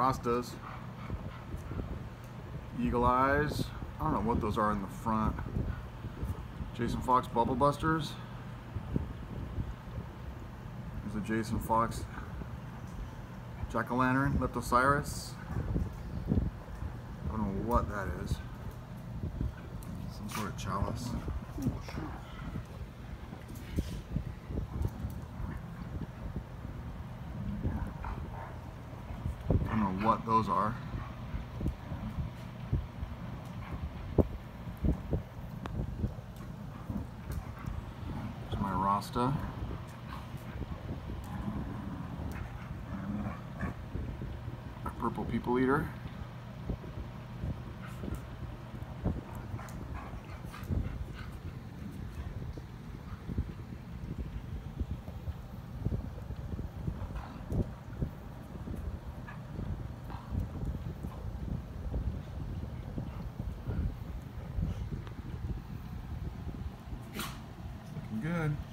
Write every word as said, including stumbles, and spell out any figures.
Rastas. Eagle Eyes. I don't know what those are in the front. Jason Fox Bubble Busters. There's a Jason Fox Jack-o'-lantern, Leptosiris. I don't know what that is. Some sort of chalice. I don't know what those are. There's my Rasta. A purple people eater. Good.